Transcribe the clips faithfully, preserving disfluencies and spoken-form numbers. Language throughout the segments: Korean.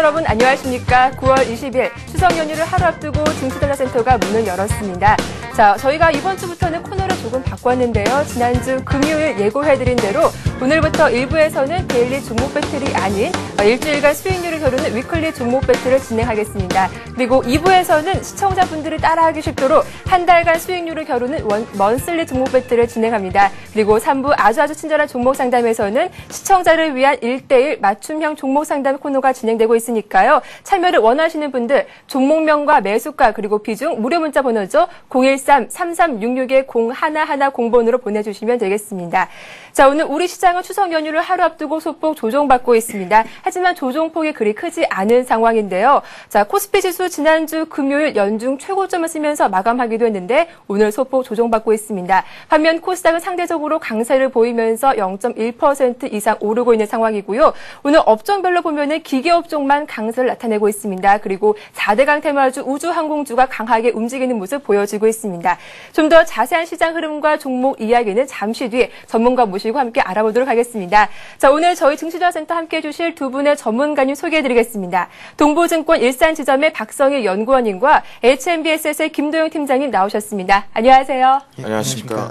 여러분 안녕하십니까? 구월 이십일 추석 연휴를 하루 앞두고 증시전자센터가 문을 열었습니다. 자, 저희가 이번 주부터는 코너를 조금 바꿨는데요. 지난주 금요일 예고해드린 대로 오늘부터 일부에서는 데일리 종목 배틀이 아닌 일주일간 수익률을 겨루는 위클리 종목 배틀을 진행하겠습니다. 그리고 이 부에서는 시청자분들을 따라하기 쉽도록 한 달간 수익률을 겨루는 원, 먼슬리 종목 배틀을 진행합니다. 그리고 삼 부 아주 아주 친절한 종목 상담에서는 시청자를 위한 일 대일 맞춤형 종목 상담 코너가 진행되고 있으니까요. 참여를 원하시는 분들 종목명과 매수가 그리고 비중 무료 문자 번호죠. 공일삼 삼삼육육 공일일 번으로 보내주시면 되겠습니다. 자, 오늘 우리 시장은 추석 연휴를 하루 앞두고 소폭 조정받고 있습니다. 하지만 조정폭이 그리 크지 않은 상황인데요. 자, 코스피 지수 지난주 금요일 연중 최고점을 쓰면서 마감하기도 했는데 오늘 소폭 조정받고 있습니다. 반면 코스닥은 상대적으로 강세를 보이면서 영 점 일 퍼센트 이상 오르고 있는 상황이고요. 오늘 업종별로 보면은 기계업종만 강세를 나타내고 있습니다. 그리고 사 대강 테마주, 우주항공주가 강하게 움직이는 모습 보여지고 있습니다. 좀 더 자세한 시장 흐름과 종목 이야기는 잠시 뒤에 전문가 모시고 함께 알아보도록 하겠습니다. 자, 오늘 저희 증시전자센터 함께해 주실 두 분의 전문가님 소개해드리겠습니다. 동부증권 일산지점의 박성희 연구원님과 에이치엠비에스에스의 김도영 팀장님 나오셨습니다. 안녕하세요. 예, 안녕하십니까.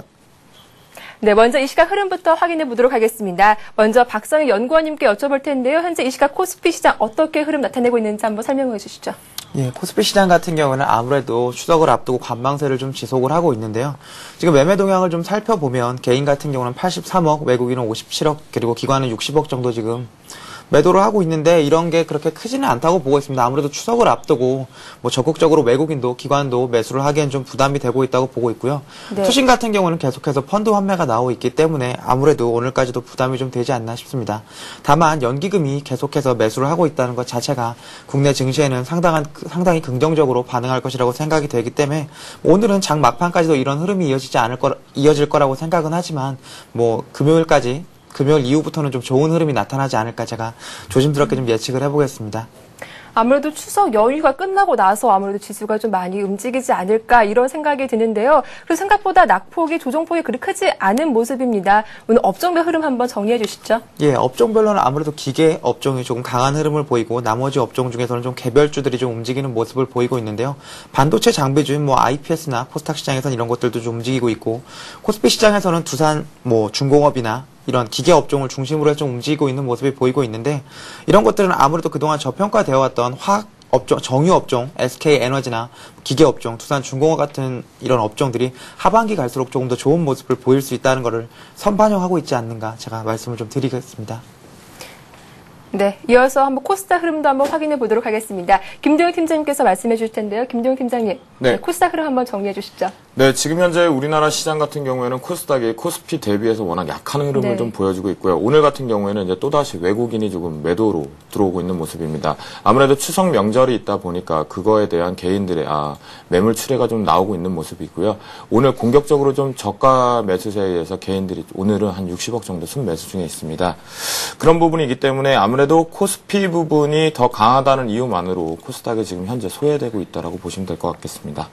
네, 먼저 이 시각 흐름부터 확인해 보도록 하겠습니다. 먼저 박성희 연구원님께 여쭤볼 텐데요. 현재 이 시각 코스피 시장 어떻게 흐름 나타내고 있는지 한번 설명해 주시죠. 예, 코스피 시장 같은 경우는 아무래도 추석을 앞두고 관망세를 좀 지속을 하고 있는데요. 지금 매매 동향을 좀 살펴보면 개인 같은 경우는 팔십삼억, 외국인은 오십칠억, 그리고 기관은 육십억 정도 지금 매도를 하고 있는데 이런 게 그렇게 크지는 않다고 보고 있습니다. 아무래도 추석을 앞두고 뭐 적극적으로 외국인도 기관도 매수를 하기엔 좀 부담이 되고 있다고 보고 있고요. 네. 투신 같은 경우는 계속해서 펀드 환매가 나오고 있기 때문에 아무래도 오늘까지도 부담이 좀 되지 않나 싶습니다. 다만 연기금이 계속해서 매수를 하고 있다는 것 자체가 국내 증시에는 상당한, 상당히 긍정적으로 반응할 것이라고 생각이 되기 때문에 오늘은 장 막판까지도 이런 흐름이 이어지지 않을 거, 이어질 거라고 생각은 하지만 뭐 금요일까지 금요일 이후부터는 좀 좋은 흐름이 나타나지 않을까 제가 조심스럽게 좀 예측을 해보겠습니다. 아무래도 추석 연휴가 끝나고 나서 아무래도 지수가 좀 많이 움직이지 않을까 이런 생각이 드는데요. 그리고 생각보다 낙폭이 조정폭이 그리 크지 않은 모습입니다. 오늘 업종별 흐름 한번 정리해 주시죠. 예, 업종별로는 아무래도 기계 업종이 조금 강한 흐름을 보이고 나머지 업종 중에서는 좀 개별주들이 좀 움직이는 모습을 보이고 있는데요. 반도체 장비주인 뭐 아이피에스나 코스닥 시장에서는 이런 것들도 좀 움직이고 있고 코스피 시장에서는 두산 뭐 중공업이나 이런 기계 업종을 중심으로 해서 좀 움직이고 있는 모습이 보이고 있는데 이런 것들은 아무래도 그동안 저평가되어 왔던 화학 업종, 정유 업종, 에스케이에너지나 기계 업종, 두산중공업 같은 이런 업종들이 하반기 갈수록 조금 더 좋은 모습을 보일 수 있다는 것을 선반영하고 있지 않는가 제가 말씀을 좀 드리겠습니다. 네, 이어서 한번 코스닥 흐름도 한번 확인해 보도록 하겠습니다. 김도영 팀장님께서 말씀해 주실 텐데요. 김도영 팀장님, 네. 네, 코스닥 흐름 한번 정리해 주시죠. 네, 지금 현재 우리나라 시장 같은 경우에는 코스닥이 코스피 대비해서 워낙 약한 흐름을 네. 좀 보여주고 있고요. 오늘 같은 경우에는 이제 또다시 외국인이 조금 매도로 들어오고 있는 모습입니다. 아무래도 추석 명절이 있다 보니까 그거에 대한 개인들의 아, 매물 출회가 좀 나오고 있는 모습이고요. 오늘 공격적으로 좀 저가 매수세에 의해서 개인들이 오늘은 한 육십억 정도 순매수 중에 있습니다. 그런 부분이기 때문에 아무래도 코스피 부분이 더 강하다는 이유만으로 코스닥이 지금 현재 소외되고 있다라고 보시면 될 것 같겠습니다.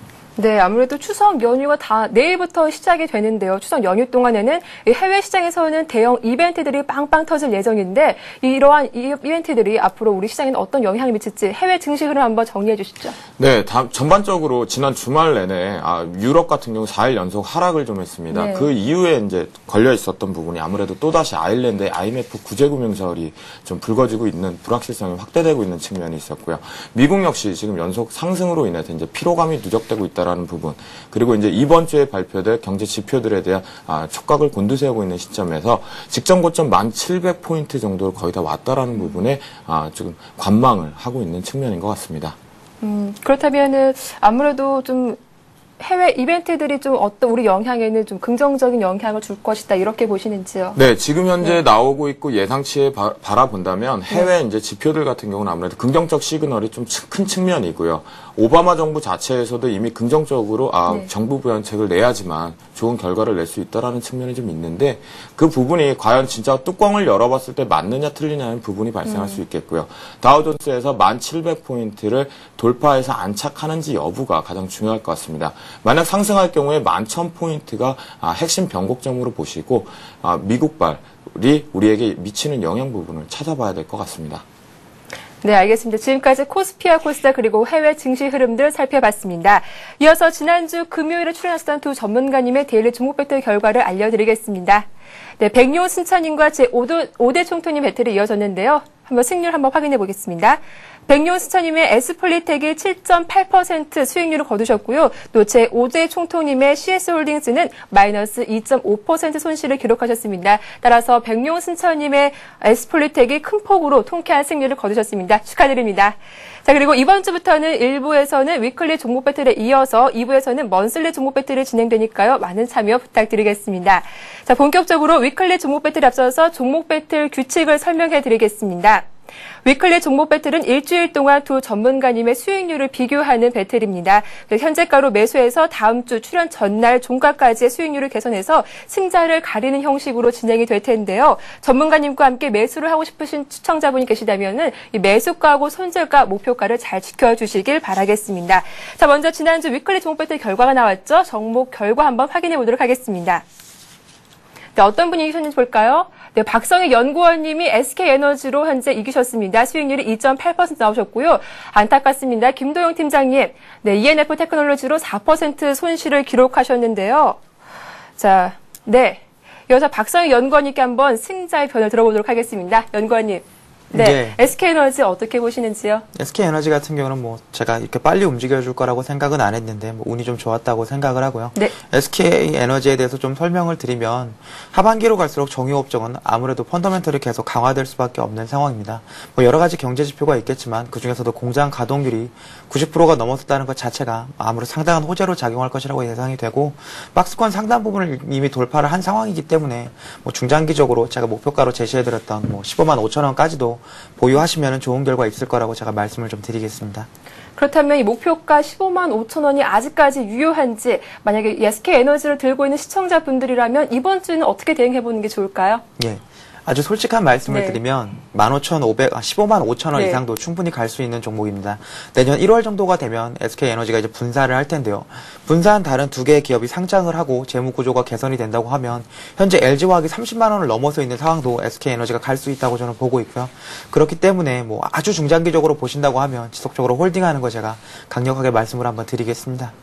네, 아무래도 추석 연휴가 다 내일부터 시작이 되는데요. 추석 연휴 동안에는 해외 시장에서는 대형 이벤트들이 빵빵 터질 예정인데 이러한 이벤트들이 앞으로 우리 시장에는 어떤 영향을 미칠지 해외 증시 흐름 한번 정리해 주시죠. 네, 다, 전반적으로 지난 주말 내내 아, 유럽 같은 경우 사 일 연속 하락을 좀 했습니다. 네. 그 이후에 이제 걸려 있었던 부분이 아무래도 또다시 아일랜드의 아이엠에프 구제금융설이 좀 불거지고 있는 불확실성이 확대되고 있는 측면이 있었고요. 미국 역시 지금 연속 상승으로 인해서 이제 피로감이 누적되고 있다. 라는 부분 그리고 이제 이번 주에 발표될 경제 지표들에 대한 아, 촉각을 곤두세우고 있는 시점에서 직전 고점 만 칠백 포인트 정도로 거의 다 왔다라는 부분에 아, 지금 관망을 하고 있는 측면인 것 같습니다. 음, 그렇다면은 아무래도 좀 해외 이벤트들이 좀 어떤 우리 영향에는 좀 긍정적인 영향을 줄 것이다 이렇게 보시는지요? 네, 지금 현재 네. 나오고 있고 예상치에 바, 바라본다면 해외 네. 이제 지표들 같은 경우는 아무래도 긍정적 시그널이 좀 큰 측면이고요. 오바마 정부 자체에서도 이미 긍정적으로 아 네. 정부 부양책을 내야지만 좋은 결과를 낼 수 있다라는 측면이 좀 있는데 그 부분이 과연 진짜 뚜껑을 열어봤을 때 맞느냐 틀리냐는 부분이 발생할 음. 수 있겠고요. 다우존스에서 만 칠백 포인트를 돌파해서 안착하는지 여부가 가장 중요할 것 같습니다. 만약 상승할 경우에 만 천 포인트가 아, 핵심 변곡점으로 보시고 아, 미국발이 우리에게 미치는 영향 부분을 찾아봐야 될 것 같습니다. 네, 알겠습니다. 지금까지 코스피와 코스닥 그리고 해외 증시 흐름들 살펴봤습니다. 이어서 지난주 금요일에 출연하셨던 두 전문가님의 데일리 종목 배틀 결과를 알려드리겠습니다. 네, 백용 순천님과 제오 대 총토님 배틀이 이어졌는데요. 한번 승률 한번 확인해 보겠습니다. 백용 순천님의 에스폴리텍이 칠 점 팔 퍼센트 수익률을 거두셨고요. 또 제오 대 총토님의 씨에스홀딩스는 마이너스 이 점 오 퍼센트 손실을 기록하셨습니다. 따라서 백용 순천님의 에스폴리텍이 큰 폭으로 통쾌한 승리를 거두셨습니다. 축하드립니다. 자, 그리고 이번 주부터는 일 부에서는 위클리 종목 배틀에 이어서 이 부에서는 먼슬리 종목 배틀이 진행되니까요. 많은 참여 부탁드리겠습니다. 자, 본격적으로 위클리 종목 배틀에 앞서서 종목 배틀 규칙을 설명해 드리겠습니다. 위클리 종목 배틀은 일주일 동안 두 전문가님의 수익률을 비교하는 배틀입니다. 현재가로 매수해서 다음 주 출연 전날 종가까지의 수익률을 개선해서 승자를 가리는 형식으로 진행이 될 텐데요. 전문가님과 함께 매수를 하고 싶으신 시청자분이 계시다면 이 매수가하고 손절가, 목표가를 잘 지켜주시길 바라겠습니다. 자, 먼저 지난주 위클리 종목 배틀 결과가 나왔죠. 종목 결과 한번 확인해 보도록 하겠습니다. 네, 어떤 분이 이기셨는지 볼까요? 네, 박성희 연구원님이 에스케이에너지로 현재 이기셨습니다. 수익률이 이 점 팔 퍼센트 나오셨고요. 안타깝습니다. 김도영 팀장님, 네, 이엔에프 테크놀로지로 사 퍼센트 손실을 기록하셨는데요. 자, 네, 이어서 박성희 연구원님께 한번 승자의 변을 들어보도록 하겠습니다. 연구원님. 네, 네. 에스케이에너지 어떻게 보시는지요? 에스케이에너지 같은 경우는 뭐 제가 이렇게 빨리 움직여줄 거라고 생각은 안 했는데 뭐 운이 좀 좋았다고 생각을 하고요. 네. 에스케이에너지에 대해서 좀 설명을 드리면 하반기로 갈수록 정유업종은 아무래도 펀더멘털이 계속 강화될 수밖에 없는 상황입니다. 뭐 여러 가지 경제 지표가 있겠지만 그 중에서도 공장 가동률이 구십 퍼센트가 넘었다는 것 자체가 아무래도 상당한 호재로 작용할 것이라고 예상이 되고 박스권 상단 부분을 이미 돌파를 한 상황이기 때문에 뭐 중장기적으로 제가 목표가로 제시해드렸던 뭐 십오만 오천 원까지도 보유하시면 좋은 결과 있을 거라고 제가 말씀을 좀 드리겠습니다. 그렇다면 이 목표가 십오만 오천 원이 아직까지 유효한지 만약에 에스케이에너지를 들고 있는 시청자분들이라면 이번 주는 어떻게 대응해보는 게 좋을까요? 예. 아주 솔직한 말씀을 네. 드리면 만 오천오백, 아, 십오만 오천 원 네. 이상도 충분히 갈 수 있는 종목입니다. 내년 일월 정도가 되면 에스케이에너지가 이제 분사를 할 텐데요. 분사한 다른 두 개의 기업이 상장을 하고 재무 구조가 개선이 된다고 하면 현재 엘지화학이 삼십만 원을 넘어서 있는 상황도 에스케이에너지가 갈 수 있다고 저는 보고 있고요. 그렇기 때문에 뭐 아주 중장기적으로 보신다고 하면 지속적으로 홀딩하는 거 제가 강력하게 말씀을 한번 드리겠습니다.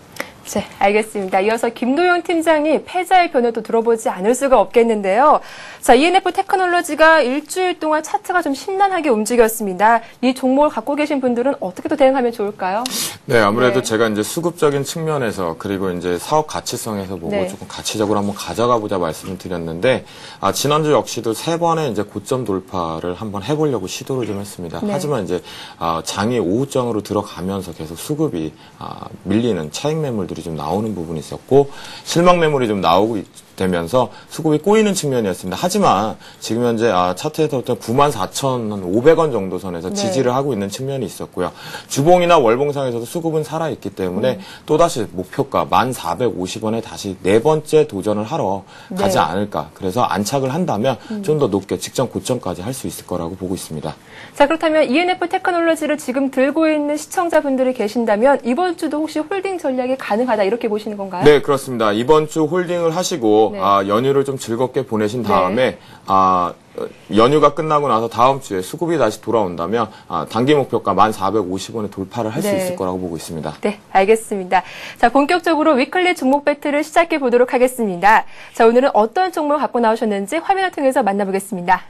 네, 알겠습니다. 이어서 김도영 팀장님 패자의 변화도 들어보지 않을 수가 없겠는데요. 자, 이엔에프 테크놀로지가 일주일 동안 차트가 좀 심란하게 움직였습니다. 이 종목을 갖고 계신 분들은 어떻게 또 대응하면 좋을까요? 네, 아무래도 네. 제가 이제 수급적인 측면에서 그리고 이제 사업 가치성에서 보고 네. 조금 가치적으로 한번 가져가 보자 말씀을 드렸는데 아, 지난주 역시도 세 번의 이제 고점 돌파를 한번 해보려고 시도를 좀 했습니다. 네. 하지만 이제 아, 장이 오후장으로 들어가면서 계속 수급이 아, 밀리는 차익 매물들이 좀 나오는 부분이 있었고 실망 매물이 좀 나오고 되면서 수급이 꼬이는 측면이었습니다. 하지만 지금 현재 아, 차트에서부터 구만 사천오백 원 정도 선에서 네. 지지를 하고 있는 측면이 있었고요. 주봉이나 월봉상에서도 수급은 살아있기 때문에 음. 또다시 목표가 만 사백오십 원에 다시 네 번째 도전을 하러 네. 가지 않을까. 그래서 안착을 한다면 음. 좀 더 높게 직전 고점까지 할 수 있을 거라고 보고 있습니다. 자, 그렇다면 이엔에프 테크놀로지를 지금 들고 있는 시청자분들이 계신다면 이번 주도 혹시 홀딩 전략이 가능하다 이렇게 보시는 건가요? 네, 그렇습니다. 이번 주 홀딩을 하시고 네. 아, 연휴를 좀 즐겁게 보내신 다음에 네. 아, 연휴가 끝나고 나서 다음 주에 수급이 다시 돌아온다면 아, 단기 목표가 만 사백오십 원에 돌파를 할 수 네. 있을 거라고 보고 있습니다. 네, 알겠습니다. 자, 본격적으로 위클리 종목 배틀을 시작해 보도록 하겠습니다. 자, 오늘은 어떤 종목을 갖고 나오셨는지 화면을 통해서 만나보겠습니다.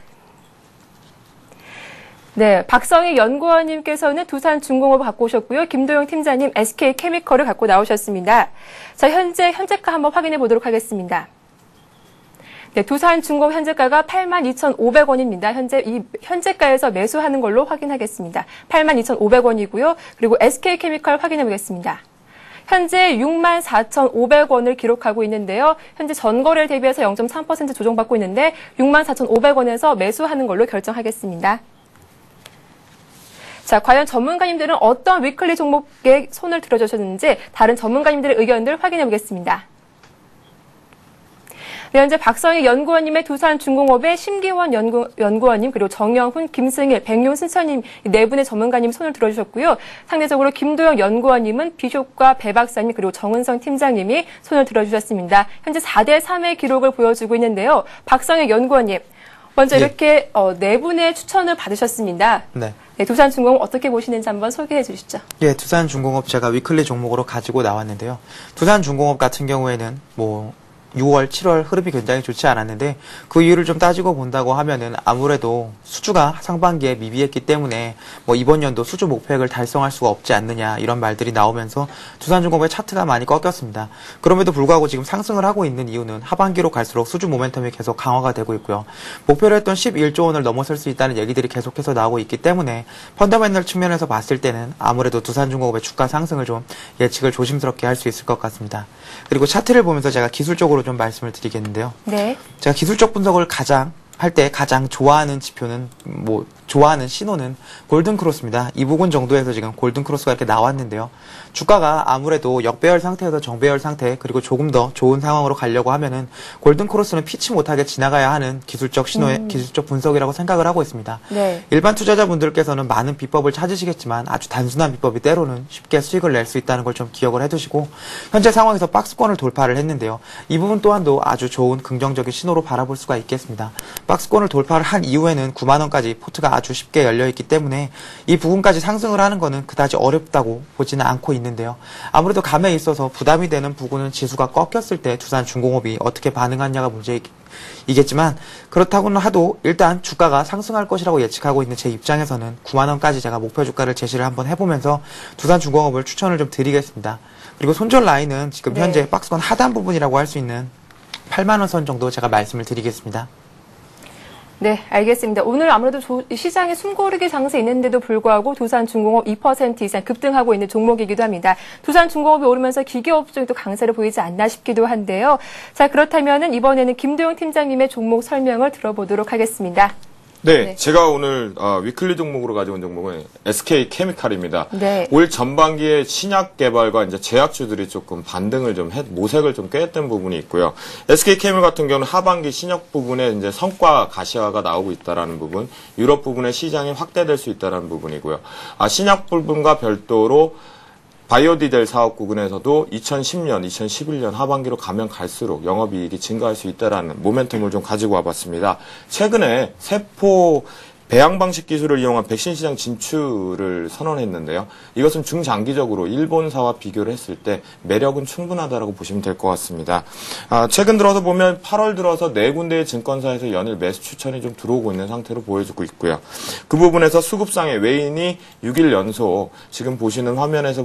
네, 박성희 연구원님께서는 두산중공업을 갖고 오셨고요. 김도영 팀장님 에스케이케미컬을 갖고 나오셨습니다. 자, 현재 현재가 한번 확인해 보도록 하겠습니다. 네, 두산중공업 현재가가 팔만 이천오백 원입니다. 현재 이 현재가에서 매수하는 걸로 확인하겠습니다. 팔만 이천오백 원이고요. 그리고 에스케이케미컬 확인해 보겠습니다. 현재 육만 사천오백 원을 기록하고 있는데요. 현재 전거래를 대비해서 영 점 삼 퍼센트 조정받고 있는데 육만 사천오백 원에서 매수하는 걸로 결정하겠습니다. 자, 과연 전문가님들은 어떤 위클리 종목에 손을 들어주셨는지 다른 전문가님들의 의견들 확인해 보겠습니다. 네, 현재 박성희 연구원님의 두산중공업의 심기원 연구, 연구원님, 그리고 정영훈, 김승일, 백용 순천님 네 분의 전문가님 손을 들어주셨고요. 상대적으로 김도영 연구원님은 비숍과 배 박사님, 그리고 정은성 팀장님이 손을 들어주셨습니다. 현재 사 대 삼의 기록을 보여주고 있는데요. 박성희 연구원님, 먼저 예. 이렇게 어, 네 분의 추천을 받으셨습니다. 네. 네, 두산중공업 어떻게 보시는지 한번 소개해 주시죠. 예, 두산중공업 제가 위클리 종목으로 가지고 나왔는데요. 두산중공업 같은 경우에는 뭐 유월, 칠월 흐름이 굉장히 좋지 않았는데 그 이유를 좀 따지고 본다고 하면은 아무래도 수주가 상반기에 미비했기 때문에 뭐 이번 연도 수주 목표액을 달성할 수가 없지 않느냐 이런 말들이 나오면서 두산중공업의 차트가 많이 꺾였습니다. 그럼에도 불구하고 지금 상승을 하고 있는 이유는 하반기로 갈수록 수주 모멘텀이 계속 강화가 되고 있고요. 목표로 했던 십일조 원을 넘어설 수 있다는 얘기들이 계속해서 나오고 있기 때문에 펀더멘털 측면에서 봤을 때는 아무래도 두산중공업의 주가 상승을 좀 예측을 조심스럽게 할 수 있을 것 같습니다. 그리고 차트를 보면서 제가 기술적으로 좀 말씀을 드리겠는데요. 네. 제가 기술적 분석을 가장 할 때 가장 좋아하는 지표는 뭐 좋아하는 신호는 골든크로스입니다. 이 부분 정도에서 지금 골든크로스가 이렇게 나왔는데요. 주가가 아무래도 역배열 상태에서 정배열 상태 그리고 조금 더 좋은 상황으로 가려고 하면은 골든크로스는 피치 못하게 지나가야 하는 기술적 신호의 음. 기술적 분석이라고 생각을 하고 있습니다. 네. 일반 투자자분들께서는 많은 비법을 찾으시겠지만 아주 단순한 비법이 때로는 쉽게 수익을 낼 수 있다는 걸 좀 기억을 해두시고 현재 상황에서 박스권을 돌파를 했는데요. 이 부분 또한도 아주 좋은 긍정적인 신호로 바라볼 수가 있겠습니다. 박스권을 돌파를 한 이후에는 구만 원까지 포트가 아주 쉽게 열려있기 때문에 이 부분까지 상승을 하는 것은 그다지 어렵다고 보지는 않고 있는데요. 아무래도 감에 있어서 부담이 되는 부분은 지수가 꺾였을 때 두산중공업이 어떻게 반응하냐가 문제이겠지만 그렇다고는 하도 일단 주가가 상승할 것이라고 예측하고 있는 제 입장에서는 구만 원까지 제가 목표 주가를 제시를 한번 해보면서 두산중공업을 추천을 좀 드리겠습니다. 그리고 손절 라인은 지금 네. 현재 박스권 하단 부분이라고 할 수 있는 팔만 원 선 정도 제가 말씀을 드리겠습니다. 네, 알겠습니다. 오늘 아무래도 조, 시장에 숨고르기 장세 있는데도 불구하고 두산중공업 이 퍼센트 이상 급등하고 있는 종목이기도 합니다. 두산중공업이 오르면서 기계업종이 또 강세를 보이지 않나 싶기도 한데요. 자, 그렇다면 이번에는 김도영 팀장님의 종목 설명을 들어보도록 하겠습니다. 네, 네. 제가 오늘 어, 위클리 종목으로 가져온 종목은 에스케이케미칼입니다. 네. 올 전반기에 신약 개발과 이제 제약주들이 조금 반등을 좀 해, 모색을 좀 꾀했던 부분이 있고요. 에스케이케미 같은 경우는 하반기 신약 부분에 이제 성과 가시화가 나오고 있다라는 부분, 유럽 부분의 시장이 확대될 수 있다라는 부분이고요. 아, 신약 부분과 별도로 바이오디젤 사업 구간에서도 이천십 년, 이천십일 년 하반기로 가면 갈수록 영업이익이 증가할 수 있다라는 모멘텀을 좀 가지고 와봤습니다. 최근에 세포 배양 방식 기술을 이용한 백신 시장 진출을 선언했는데요. 이것은 중장기적으로 일본사와 비교를 했을 때 매력은 충분하다라고 보시면 될 것 같습니다. 아, 최근 들어서 보면 팔월 들어서 네 군데의 증권사에서 연일 매수 추천이 좀 들어오고 있는 상태로 보여지고 있고요. 그 부분에서 수급상의 외인이 육 일 연속 지금 보시는 화면에서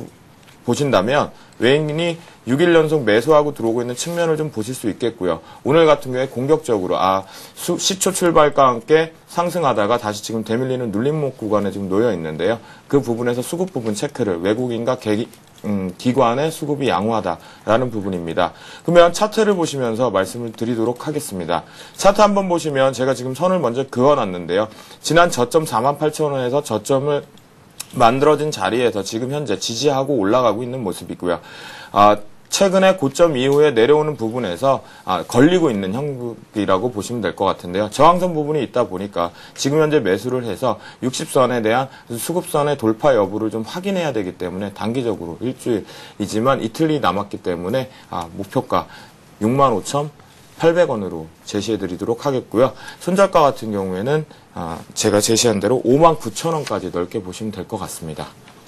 보신다면 외인이 육 일 연속 매수하고 들어오고 있는 측면을 좀 보실 수 있겠고요. 오늘 같은 경우에 공격적으로 아 수, 시초 출발과 함께 상승하다가 다시 지금 대밀리는 눌림목 구간에 지금 놓여 있는데요. 그 부분에서 수급 부분 체크를 외국인과 개, 음, 기관의 수급이 양호하다라는 부분입니다. 그러면 차트를 보시면서 말씀을 드리도록 하겠습니다. 차트 한번 보시면 제가 지금 선을 먼저 그어놨는데요. 지난 저점 사만 팔천 원에서 저점을 만들어진 자리에서 지금 현재 지지하고 올라가고 있는 모습이고요. 아, 최근에 고점 이후에 내려오는 부분에서 아, 걸리고 있는 형국이라고 보시면 될 것 같은데요. 저항선 부분이 있다 보니까 지금 현재 매수를 해서 육십 선에 대한 수급선의 돌파 여부를 좀 확인해야 되기 때문에 단기적으로 일주일이지만 이틀이 남았기 때문에 아, 목표가 육만 오천팔백 원으로 제시해 드리도록 하겠고요. 손절가 같은 경우에는 아, 제가 제시한 대로 오만 구천 원까지 넓게 보시면 될 것 같습니다.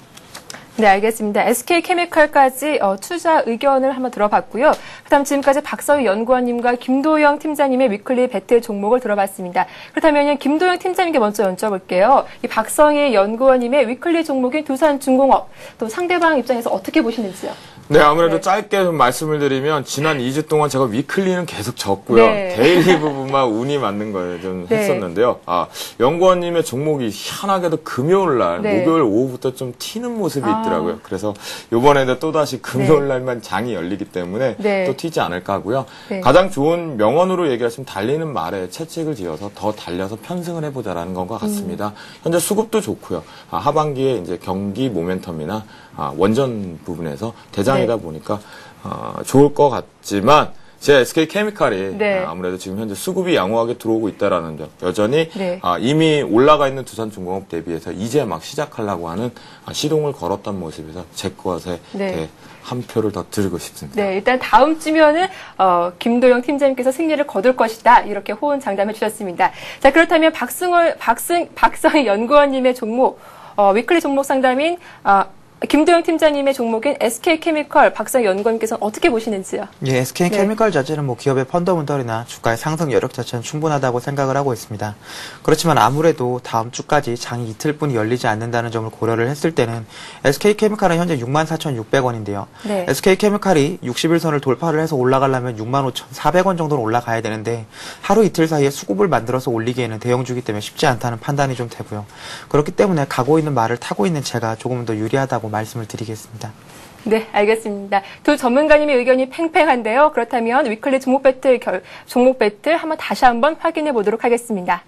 네, 알겠습니다. 에스케이케미칼까지 어, 투자 의견을 한번 들어봤고요. 그다음 지금까지 박서희 연구원님과 김도영 팀장님의 위클리 배틀 종목을 들어봤습니다. 그렇다면 김도영 팀장님께 먼저 여쭤볼게요. 이 박서희 연구원님의 위클리 종목인 두산중공업, 또 상대방 입장에서 어떻게 보시는지요? 네, 아무래도 네. 짧게 좀 말씀을 드리면 지난 이 주 동안 제가 위클리는 계속 졌고요. 네. 데일리 부분만 운이 맞는 걸 좀 네. 했었는데요. 아, 연구원님의 종목이 희한하게도 금요일 날, 네. 목요일 오후부터 좀 튀는 모습이 아. 있더라고요. 그래서 요번에도 또다시 금요일 날만 장이 열리기 때문에 네. 또 튀지 않을까 하고요. 네. 가장 좋은 명언으로 얘기하시면 달리는 말에 채찍을 지어서 더 달려서 편승을 해보자라는 것과 같습니다. 음. 현재 수급도 좋고요. 아, 하반기에 이제 경기 모멘텀이나 아, 원전 부분에서 대장이다 네. 보니까 어, 좋을 것 같지만 제 에스케이 케미칼이 네. 아무래도 지금 현재 수급이 양호하게 들어오고 있다라는 점. 여전히 네. 아, 이미 올라가 있는 두산중공업 대비해서 이제 막 시작하려고 하는 아, 시동을 걸었던 모습에서 제 것에 네. 네, 한 표를 더 드리고 싶습니다. 네, 일단 다음 주면은 어, 김도영 팀장님께서 승리를 거둘 것이다 이렇게 호언 장담해 주셨습니다. 자, 그렇다면 박승월, 박승, 박성희 연구원님의 종목 어, 위클리 종목 상담인 어, 김도영 팀장님의 종목인 에스케이케미컬 박성희 연구원님께서는 어떻게 보시는지요? 예, 에스케이 네. 케미컬 자체는 뭐 기업의 펀더멘털이나 주가의 상승 여력 자체는 충분하다고 생각을 하고 있습니다. 그렇지만 아무래도 다음 주까지 장이 이틀뿐이 열리지 않는다는 점을 고려를 했을 때는 에스케이 케미칼은 현재 육만 사천육백 원인데요. 네. 에스케이 케미칼이 육십 일선을 돌파를 해서 올라가려면 육만 오천사백 원 정도로 올라가야 되는데 하루 이틀 사이에 수급을 만들어서 올리기에는 대형주기 때문에 쉽지 않다는 판단이 좀 되고요. 그렇기 때문에 가고 있는 말을 타고 있는 제가 조금 더 유리하다고 말씀을 드리겠습니다. 네, 알겠습니다. 두 전문가님의 의견이 팽팽한데요. 그렇다면 위클리 종목 배틀 결, 종목 배틀 한번 다시 한번 확인해 보도록 하겠습니다.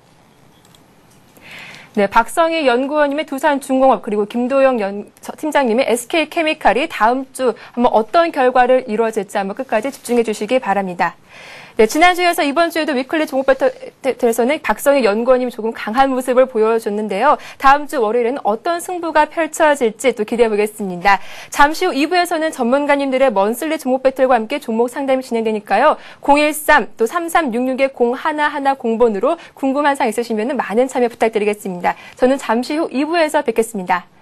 네, 박성희 연구원님의 두산중공업 그리고 김도영 연, 팀장님의 에스케이케미칼이 다음 주 한번 어떤 결과를 이루어질지 한번 끝까지 집중해 주시기 바랍니다. 네, 지난주에서 이번 주에도 위클리 종목 배틀에서는 박성희 연구원님이 조금 강한 모습을 보여줬는데요. 다음 주 월요일에는 어떤 승부가 펼쳐질지 또 기대해 보겠습니다. 잠시 후 이 부에서는 전문가님들의 먼슬리 종목 배틀과 함께 종목 상담이 진행되니까요. 공일삼 또 삼삼육육 공일일 공번으로 궁금한 사항 있으시면 많은 참여 부탁드리겠습니다. 저는 잠시 후 이 부에서 뵙겠습니다.